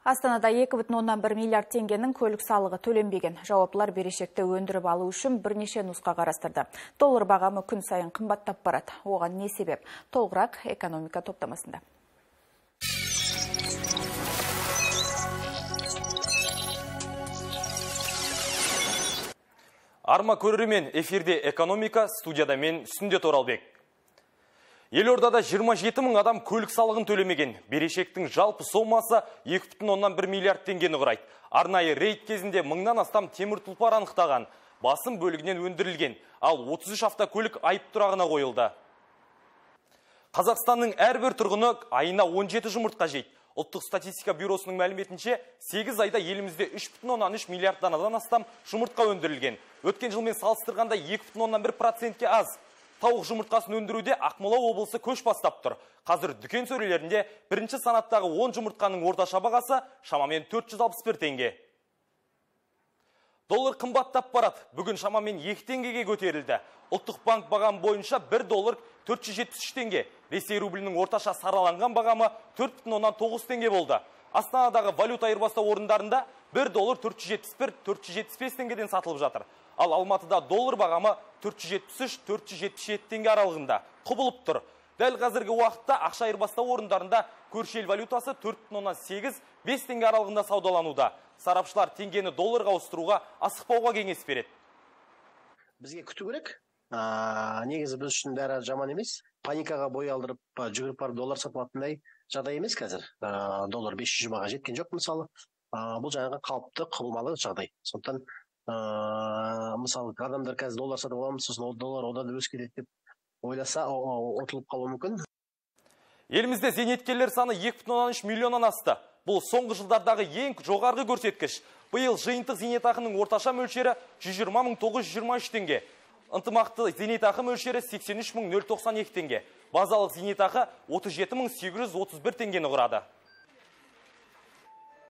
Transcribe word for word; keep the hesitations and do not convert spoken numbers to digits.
Астанада екі бүтін оннан бір миллиард теңгенің көлік салығы төленбеген. Жауаптылар берешекті өндіріп алу үшін бірнеше нұсқа қарастырды. Доллар бағамы күн сайын қымбаттап барады. Оған не себеп? Толығырақ экономика топтамасында. Арма көрермен, эфирде экономика, студияда мен Сүндет Оралбек. Елордада жиырма жеті мың адам көлік салығын төлемеген. Берешектің жалпы сомасы екі бүтін оннан бір миллиард теңгені құрайды. Арнайы рейд кезінде мыңнан астам темір тұлпар анықтаған. Басым бөлігінен өндірілген. Ал отыз үш автокөлік айып тұрағына қойылды. Қазақстанның әрбір тұрғыны айына он жеті жұмыртқа жейді. Ұлттық статистика бюросының мәліметінше сегіз айда елімізде үш бүтін оннан үш миллиард данадан астам жұмыртқа өндірілген. Өткен жылмен салыстырғанда екі бүтін оннан бір процентке аз. Тауық жұмыртқасын өндіруде Ақмола облысы көш бастап тұр. Қазір дүкен сөрелерінде бірінші санаттағы он жұмыртқаның орташа бағасы шамамен төрт жүз алпыс бір теңге. Доллар қымбаттап барады. Бүгін шамамен екі теңгеге көтерілді. Ұлттық банк бағамы бойынша бір доллар төрт жүз жетпіс үш теңге. Ресей рублінің орташа сараланған бағамы төрт бүтін оннан тоғыз теңге болды. Астанадағы валюта айырбастау орындарында бір доллар төрт жүз жетпіс бір төрт жүз жетпіс бес теңгеден сатылып жатыр. Ал Алматыда доллар бағамы төрт жүз жетпіс үш төрт жүз жетпіс жеті теңге аралығында құбылып тұр. Дәл қазіргі уақытта ақша айырбастау орындарында көрші ел валютасы төрт бүтін оннан сегіз бес теңге аралығында саудалануда. Сарапшылар теңгені долларға ауыстыруға асықпауға кеңес береді. Бізге күту керек. Негізі біз үшін бәрі жаман емес. Паникаға бой алдырып, жүгіріп барып доллар сатып алатындай жағдай емес қазір. Доллар бес жүз жиырмаға жеткен жоқ мысалы. Бұл жаңағы қалыпты құбылмалы жағдай. Сондықтан мысалы адамдар қазір доллар сатып аламыз, сосын доллар одан да өсіп кетеді деп ойласа, ұтылып қалуы мүмкін. Елімізде зейнеткерлер саны екі бүтін оннан үш миллионнан асты. Бұл соңғы жылдардағы ең жоғарғы көрсеткіш. Биыл жиынтық зейнетақының орташа мөлшері жүз жиырма мың тоғыз жүз жиырма үш теңге. Ынтымақты зейнетақы мөлшері сексен үш мың нөл тоқсан екі теңге. Базалық зейнетақы отыз жеті мың сегіз жүз отыз бір теңгені құрады.